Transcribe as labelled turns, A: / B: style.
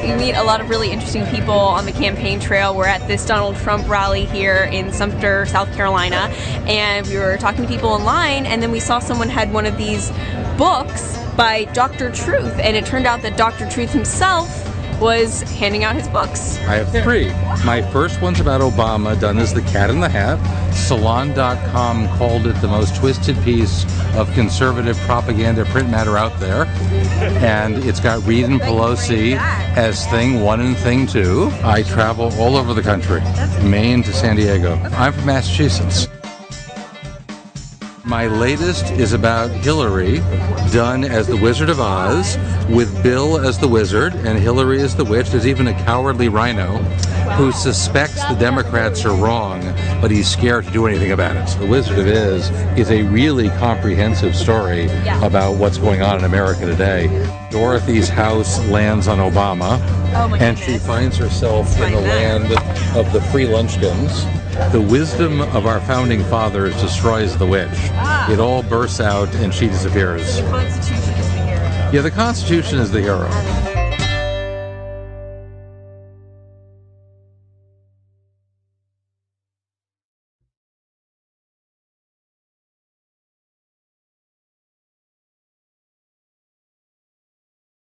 A: You meet a lot of really interesting people on the campaign trail. We're at this Donald Trump rally here in Sumter, South Carolina, and we were talking to people in line, and then we saw someone had one of these books by Dr. Truth, and it turned out that Dr. Truth himself was handing out his books.
B: I have 3. My first one's about Obama, done as the Cat in the Hat. Salon.com called it the most twisted piece of conservative propaganda print matter out there. And it's got Reid and Pelosi as thing 1 and thing 2. I travel all over the country, Maine to San Diego. I'm from Massachusetts. My latest is about Hillary, done as the Wizard of Oz, with Bill as the wizard and Hillary as the witch. There's even a cowardly rhino who suspects the Democrats are wrong, but he's scared to do anything about it. So The Wizard of Oz is a really comprehensive story about what's going on in America today. Dorothy's house lands on Obama, and she finds herself in the land of the free lunchkins. The wisdom of our founding fathers destroys the witch. It all bursts out and she disappears.
A: The Constitution is the hero.
B: Yeah, the Constitution is the hero.